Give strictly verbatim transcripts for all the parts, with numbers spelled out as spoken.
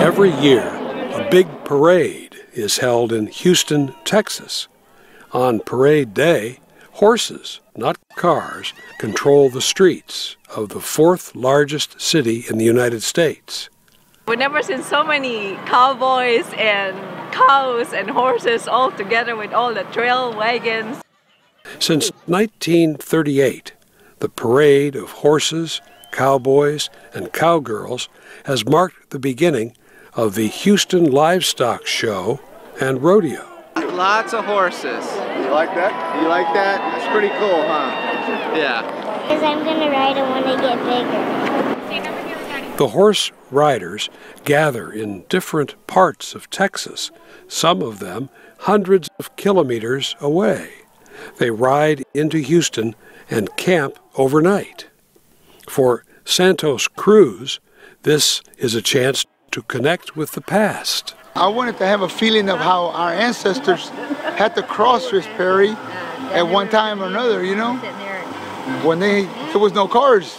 Every year, a big parade is held in Houston, Texas. On parade day, horses, not cars, control the streets of the fourth largest city in the United States. We've never seen so many cowboys and cows and horses all together with all the trail wagons. Since nineteen thirty-eight, the parade of horses, cowboys, and cowgirls has marked the beginning of the Houston Livestock Show and Rodeo. Lots of horses. You like that? You like that? That's pretty cool, huh? Yeah. Because I'm going to ride them when they get bigger. The horse riders gather in different parts of Texas, some of them hundreds of kilometers away. They ride into Houston and camp overnight. For Santos Cruz, this is a chance to connect with the past. I wanted to have a feeling of how our ancestors had to cross this prairie at one time or another, you know, when they, there was no cars.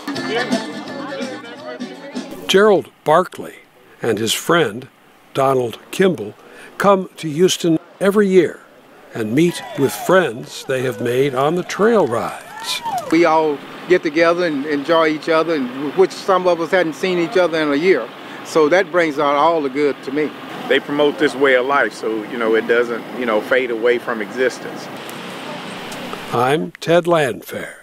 Gerald Barkley and his friend, Donald Kimball, come to Houston every year and meet with friends they have made on the trail rides. We all get together and enjoy each other, and which some of us hadn't seen each other in a year. So that brings out all the good to me. They promote this way of life so, you know, it doesn't, you know, fade away from existence. I'm Ted Landfair.